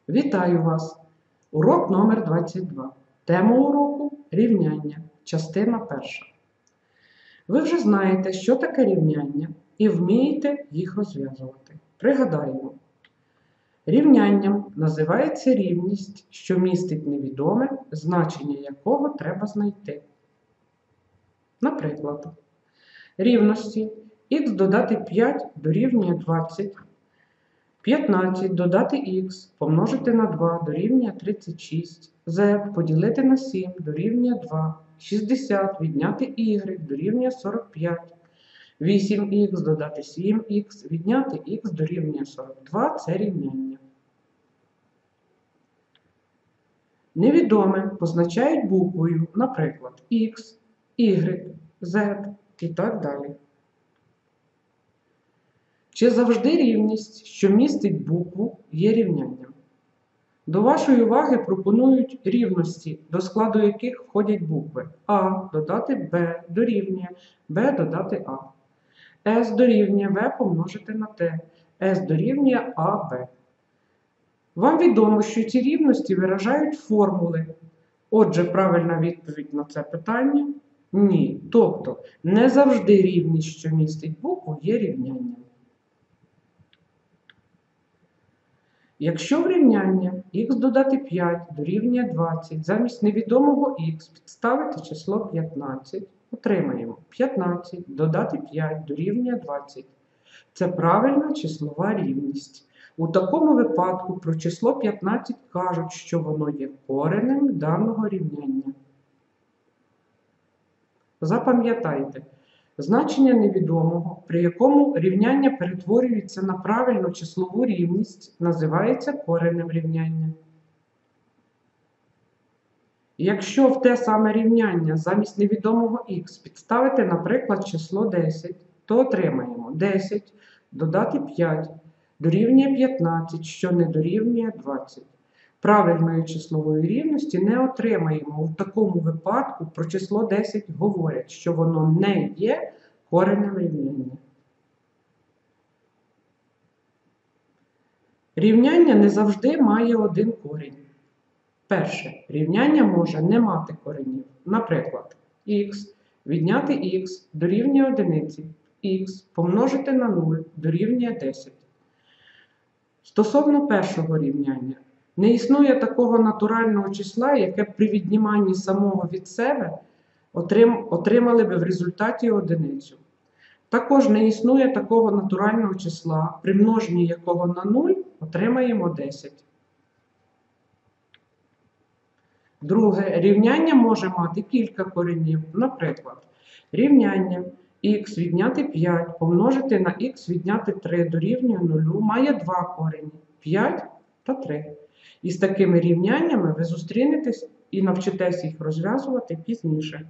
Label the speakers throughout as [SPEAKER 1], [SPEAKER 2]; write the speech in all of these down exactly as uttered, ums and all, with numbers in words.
[SPEAKER 1] Вітаю вас! Урок номер двадцять два. Тема уроку – рівняння, частина перша. Ви вже знаєте, що таке рівняння і вмієте їх розв'язувати. Пригадаємо. Рівнянням називається рівність, що містить невідоме, значення якого треба знайти. Наприклад, рівності х додати п'ять дорівнює двадцять, п'ятнадцять додати х помножити на два дорівнює тридцять шість, z поділити на сім дорівнює два, шістдесят відняти y дорівнює сорок п'ять, вісім х додати сім х відняти х дорівнює сорок два – це рівняння. Невідоме позначають буквою, наприклад, х, y, z і так далі. Чи завжди рівність, що містить букву, є рівнянням? До вашої уваги пропонують рівності, до складу яких входять букви А додати Б дорівнює Б додати А, С дорівнює В помножити на Т, С дорівнює АБ. Вам відомо, що ці рівності виражають формули. Отже, правильна відповідь на це питання – ні. Тобто, не завжди рівність, що містить букву, є рівнянням. Якщо в рівняння х додати п'ять дорівнює двадцять, замість невідомого х підставити число п'ятнадцять, отримаємо п'ятнадцять додати п'ять дорівнює двадцять. Це правильна числова рівність. У такому випадку про число п'ятнадцять кажуть, що воно є коренем даного рівняння. Запам'ятайте, значення невідомого, при якому рівняння перетворюється на правильну числову рівність, називається коренем рівняння. Якщо в те саме рівняння замість невідомого х підставити, наприклад, число десять, то отримаємо десять додати п'ять дорівнює п'ятнадцять, що не дорівнює двадцять. Правильної числової рівності не отримаємо. У такому випадку про число десять говорять, що воно не є коренем рівняння. Рівняння не завжди має один корінь. Перше, рівняння може не мати коренів. Наприклад, х відняти х дорівнює одиниці, х помножити на нуль дорівнює десять. Стосовно першого рівняння, не існує такого натурального числа, яке при відніманні самого від себе отримали би в результаті одиницю. Також не існує такого натурального числа, при множенні якого на нуль отримаємо десять. Друге, рівняння може мати кілька коренів. Наприклад, рівняння х відняти п'ять помножити на х відняти три дорівнює нуль має два корені – п'ять та три. І з такими рівняннями ви зустрінетесь і навчитесь їх розв'язувати пізніше.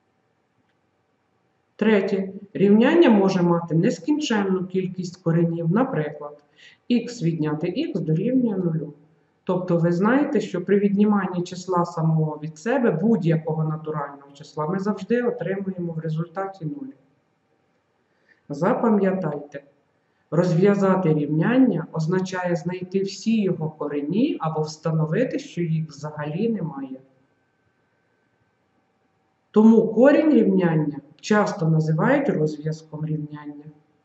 [SPEAKER 1] Третє. Рівняння може мати нескінченну кількість коренів. Наприклад, х відняти х дорівнює нуль. Тобто ви знаєте, що при відніманні числа самого від себе, будь-якого натурального числа, ми завжди отримуємо в результаті нуль. Запам'ятайте, розв'язати рівняння означає знайти всі його корені або встановити, що їх взагалі немає. Тому корінь рівняння часто називають розв'язком рівняння.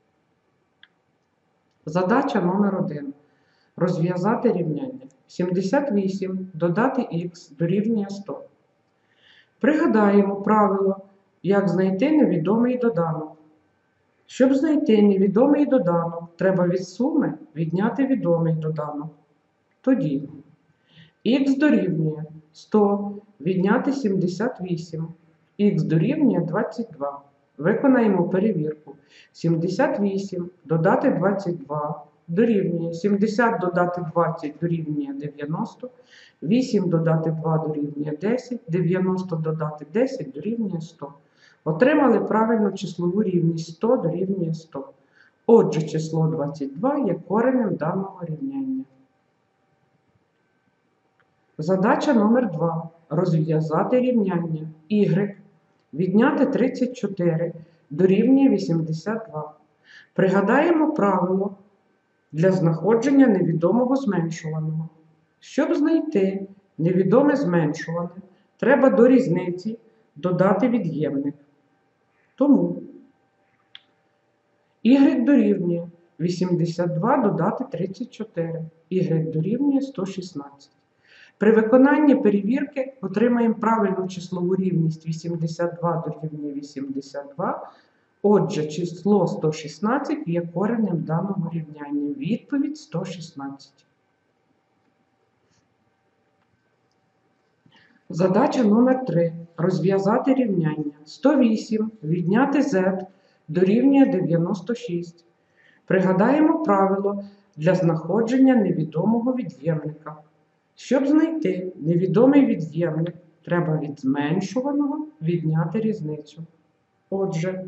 [SPEAKER 1] Задача номер один. Розв'язати рівняння. сімдесят вісім додати х дорівнює сто. Пригадаємо правило, як знайти невідомий доданок. Щоб знайти невідомий доданок, треба від суми відняти відомий доданок. Тоді х дорівнює сто відняти сімдесят вісім, х дорівнює двадцять два. Виконаємо перевірку. сімдесят вісім додати двадцять два дорівнює сімдесят додати двадцять дорівнює дев'яносто, вісім додати два дорівнює десять, дев'яносто додати десять дорівнює сто. Отримали правильну числову рівність сто дорівнює сто. Отже, число двадцять два є коренем даного рівняння. Задача номер два. Розв'язати рівняння. Y відняти тридцять чотири дорівнює вісімдесят два. Пригадаємо правило для знаходження невідомого зменшуваного. Щоб знайти невідоме зменшуване, треба до різниці додати від'ємник. Тому y дорівнює вісімдесят два додати тридцять чотири, y дорівнює сто шістнадцять. При виконанні перевірки отримаємо правильну числову рівність вісімдесят два дорівнює вісімдесят два. Отже, число сто шістнадцять є коренем даного рівняння. Відповідь сто шістнадцять. Задача номер три. Розв'язати рівняння. сто вісім відняти z дорівнює дев'яносто шість. Пригадаємо правило для знаходження невідомого від'ємника. Щоб знайти невідомий від'ємник, треба від зменшуваного відняти різницю. Отже,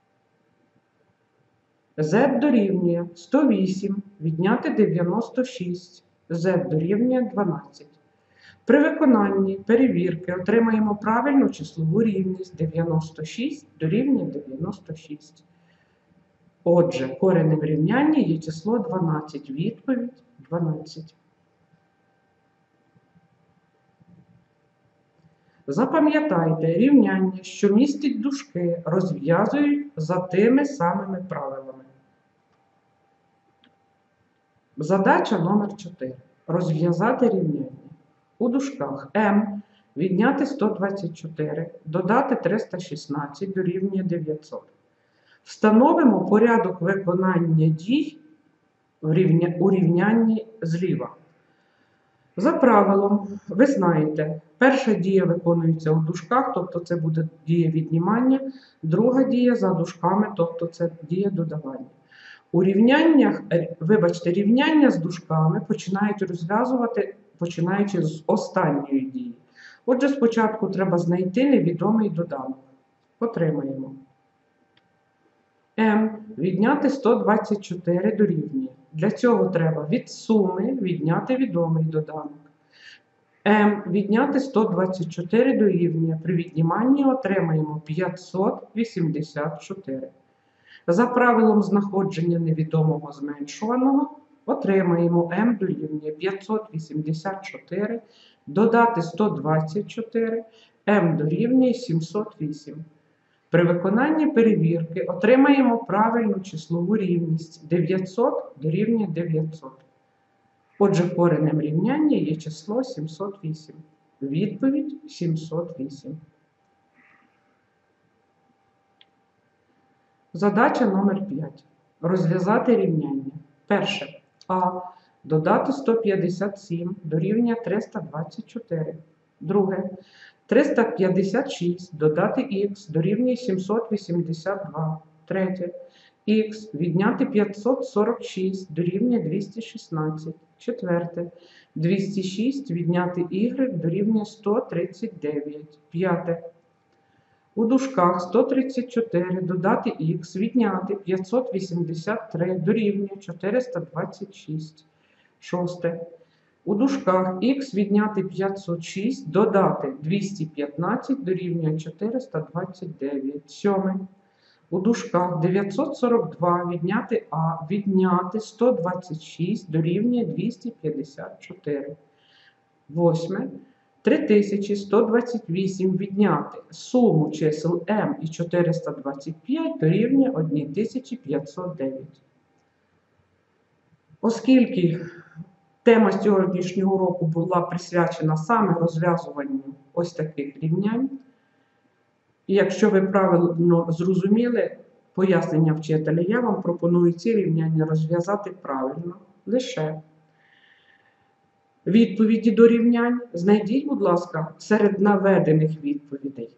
[SPEAKER 1] z дорівнює сто вісім відняти дев'яносто шість, z дорівнює дванадцять. При виконанні перевірки отримаємо правильну числову рівність дев'яносто шість дорівнює дев'яносто шість. Отже, коренем рівняння є число дванадцять. Відповідь дванадцять. Запам'ятайте, рівняння, що містить дужки, розв'язують за тими самими правилами. Задача номер чотири. Розв'язати рівняння. У дужках m відняти сто двадцять чотири, додати триста шістнадцять дорівнює дев'ятсот. Встановимо порядок виконання дій у рівнянні зліва. За правилом, ви знаєте, перша дія виконується у дужках, тобто це буде дія віднімання, друга дія за дужками, тобто це дія додавання. У рівняннях, вибачте, рівняння з дужками починають розв'язувати, починаючи з останньої дії. Отже, спочатку треба знайти невідомий доданок. Отримаємо. m відняти сто двадцять чотири дорівнює. Для цього треба від суми відняти відомий доданок. m відняти сто двадцять чотири дорівнює. При відніманні отримаємо п'ятсот вісімдесят чотири. За правилом знаходження невідомого зменшуваного отримаємо m дорівнює п'ятсот вісімдесят чотири, додати сто двадцять чотири, m дорівнює сімсот вісім. При виконанні перевірки отримаємо правильну числову рівність дев'ятсот дорівнює дев'ятсот. Отже, коренем рівняння є число сімсот вісім. Відповідь сімсот вісім. Задача номер п'ять. Розв'язати рівняння. Перше. А. Додати сто п'ятдесят сім дорівнює триста двадцять чотири. Друге. триста п'ятдесят шість додати х дорівнює сімсот вісімдесят два. Третє. Х відняти п'ятсот сорок шість дорівнює двісті шістнадцять. Четверте. двісті шість відняти y дорівнює сто тридцять дев'ять. П'яте. У дужках сто тридцять чотири додати х відняти п'ятсот вісімдесят три дорівнює чотириста двадцять шість. Шосте. У дужках х відняти п'ятсот шість додати двісті п'ятнадцять дорівнює чотириста двадцять дев'ять. Сьоме. У дужках дев'ятсот сорок два відняти а відняти сто двадцять шість дорівнює двісті п'ятдесят чотири. Восьме. три тисячі сто двадцять вісім відняти суму чисел m і чотириста двадцять п'ять дорівнює тисяча п'ятсот дев'ять. Оскільки тема сьогоднішнього уроку була присвячена саме розв'язуванню ось таких рівнянь, і якщо ви правильно зрозуміли пояснення вчителя, я вам пропоную ці рівняння розв'язати правильно лише. Відповіді до рівнянь знайдіть, будь ласка, серед наведених відповідей.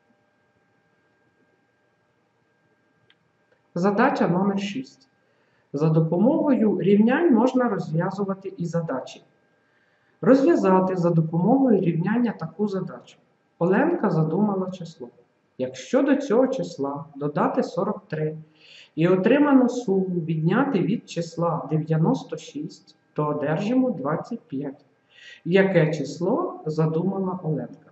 [SPEAKER 1] Задача номер шість. За допомогою рівнянь можна розв'язувати і задачі. Розв'язати за допомогою рівняння таку задачу. Оленка задумала число. Якщо до цього числа додати сорок три і отриману суму відняти від числа дев'яносто шість, то одержимо двадцять п'ять. Яке число задумала Оленка?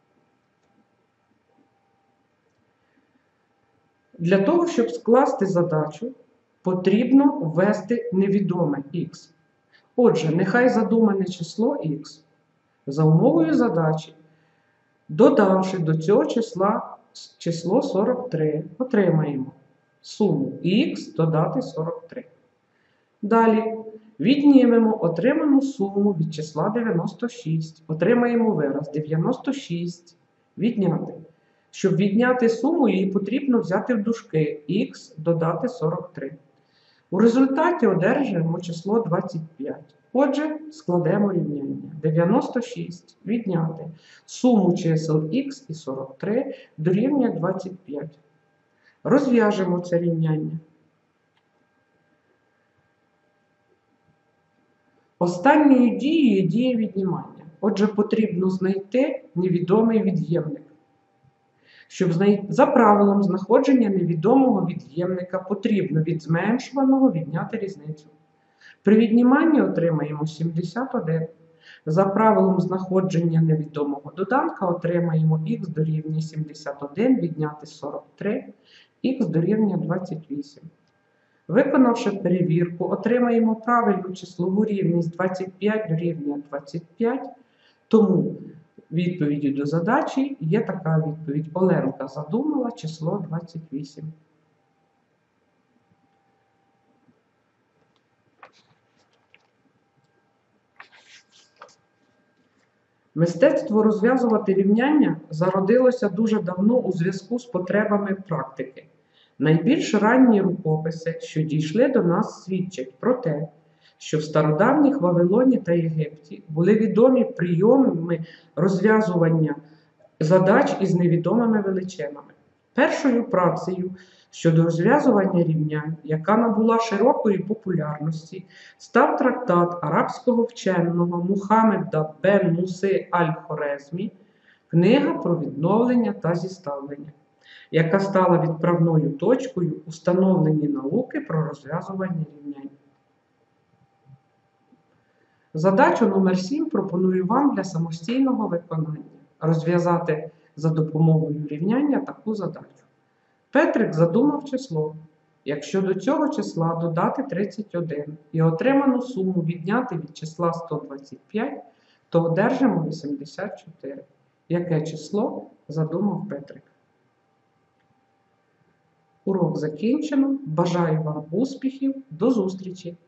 [SPEAKER 1] Для того, щоб скласти задачу, потрібно ввести невідоме х. Отже, нехай задумане число х за умовою задачі, додавши до цього числа число сорок три, отримаємо суму х додати сорок три. Далі віднімемо отриману суму від числа дев'яносто шість. Отримаємо вираз дев'яносто шість відняти. Щоб відняти суму, її потрібно взяти в дужки х додати сорок три. У результаті одержимо число двадцять п'ять. Отже, складемо рівняння. дев'яносто шість відняти суму чисел х і сорок три дорівнює двадцять п'ять. Розв'яжемо це рівняння. Останньою дією є дія віднімання. Отже, потрібно знайти невідомий від'ємник. Щоб знайти, за правилом знаходження невідомого від'ємника потрібно від зменшуваного відняти різницю. При відніманні отримаємо сімдесят один. За правилом знаходження невідомого доданка отримаємо х дорівнює сімдесят один відняти сорок три, х дорівнює двадцять вісім. Виконавши перевірку, отримаємо правильну числову рівність двадцять п'ять дорівнює двадцять п'ять, тому відповіддю до задачі є така відповідь. Оленка задумала число двадцять вісім. Мистецтво розв'язувати рівняння зародилося дуже давно у зв'язку з потребами практики. Найбільш ранні рукописи, що дійшли до нас, свідчать про те, що в стародавніх Вавилоні та Єгипті були відомі прийоми розв'язування задач із невідомими величинами. Першою працею щодо розв'язування рівнянь, яка набула широкої популярності, став трактат арабського вченого Мухаммеда бен Муси аль-Хорезмі «Книга про відновлення та зіставлення», яка стала відправною точкою у становленні науки про розв'язування рівнянь. Задачу номер сім пропоную вам для самостійного виконання. Розв'язати за допомогою рівняння таку задачу. Петрик задумав число. Якщо до цього числа додати тридцять один і отриману суму відняти від числа сто двадцять п'ять, то одержимо вісімдесят чотири. Яке число задумав Петрик? Урок закінчено. Бажаю вам успіхів. До зустрічі!